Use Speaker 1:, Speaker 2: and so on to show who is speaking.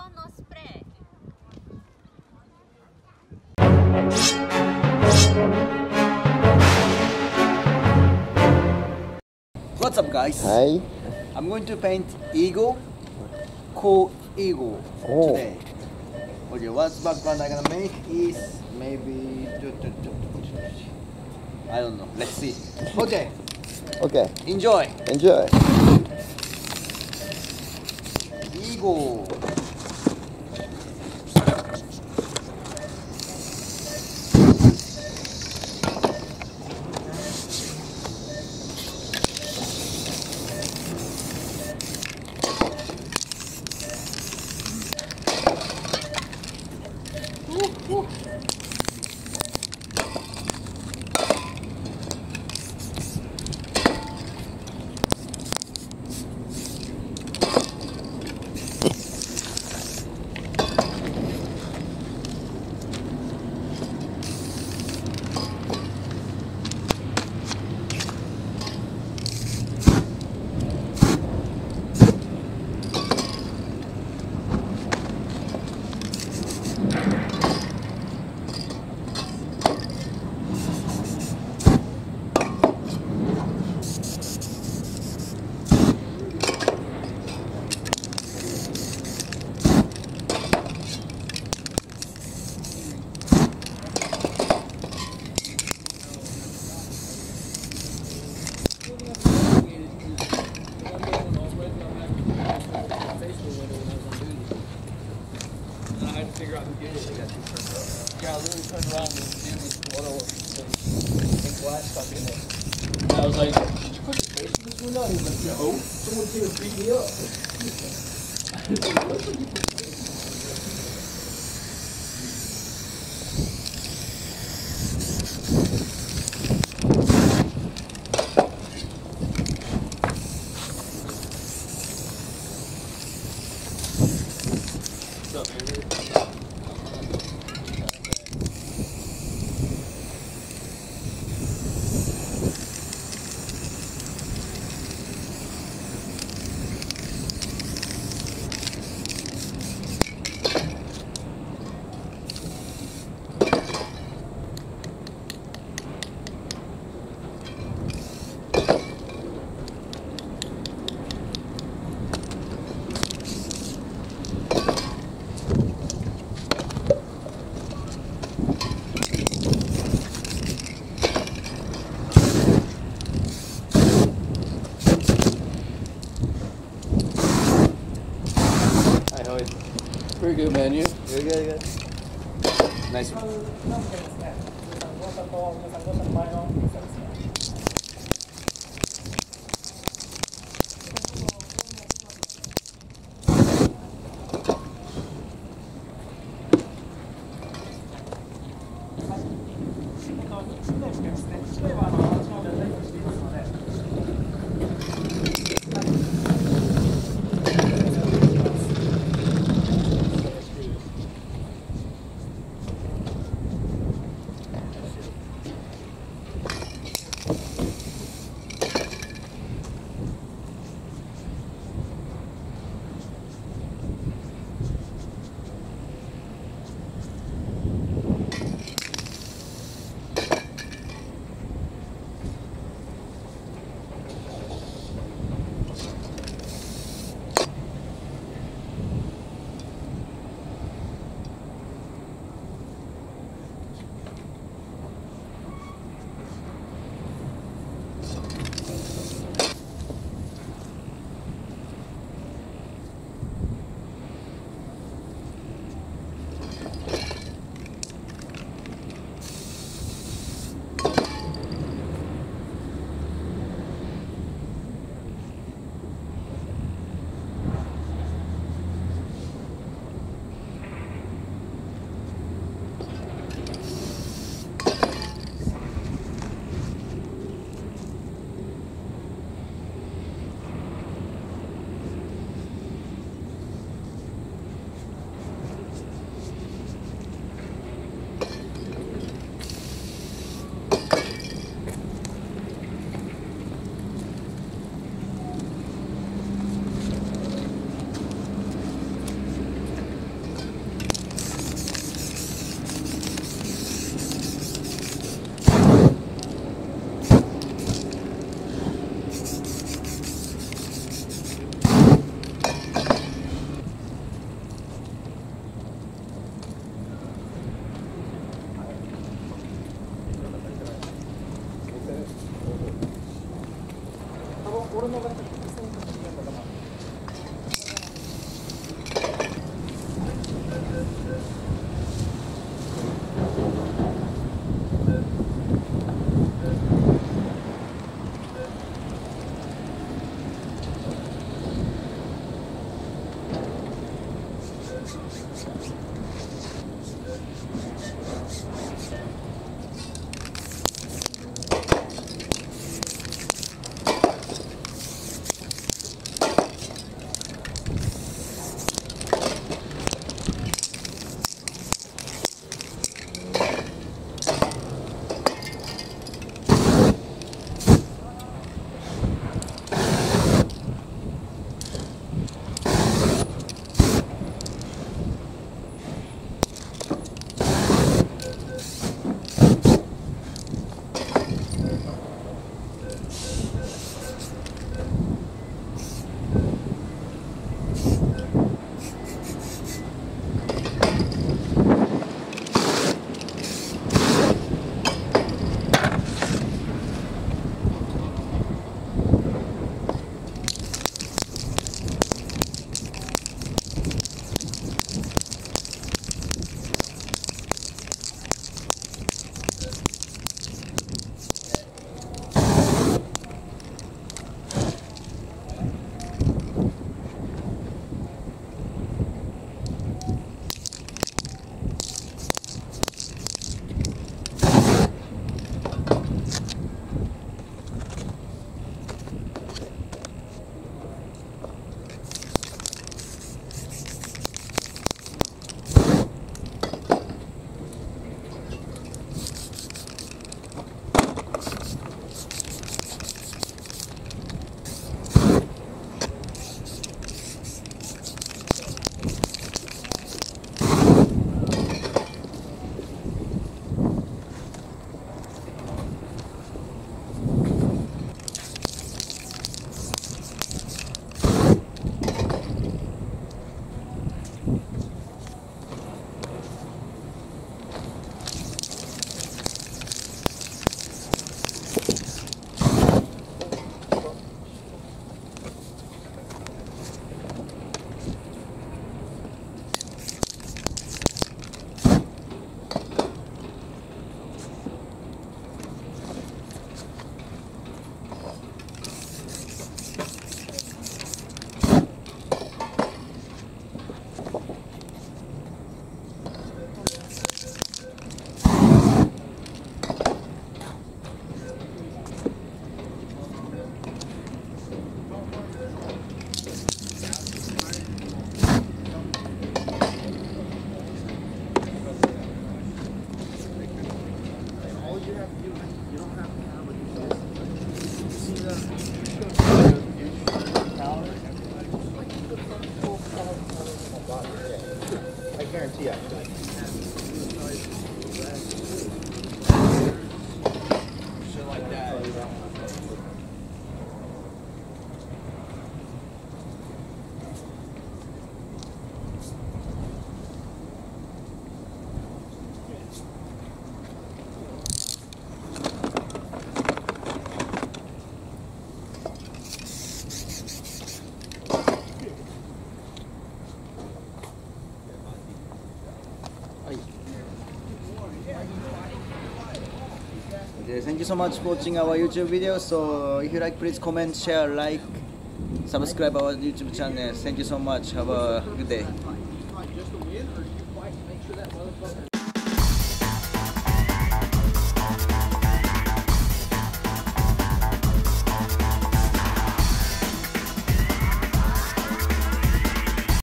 Speaker 1: sono sprechi.
Speaker 2: What's up, guys?
Speaker 3: Hi.
Speaker 2: I'm going to paint eagle, cool eagle today. Okay, what background I'm gonna make is maybe I don't know. Let's see. Okay.
Speaker 3: Okay.
Speaker 2: Enjoy.
Speaker 3: Enjoy.
Speaker 2: Eagle.
Speaker 4: Figure out who did it. Yeah, I literally turned around and the dude was photo and glass stuck in it. I was like, did you put your face in this window? And he was like, no. Someone came and beat me up. What's up, baby? Pretty good, man. You?
Speaker 2: Good. Nice one.
Speaker 4: Yeah.
Speaker 2: Shit like that. Okay, thank you so much for watching our YouTube video. So if you like, please comment, share, like, subscribe our YouTube channel. Thank you so much. Have a good day.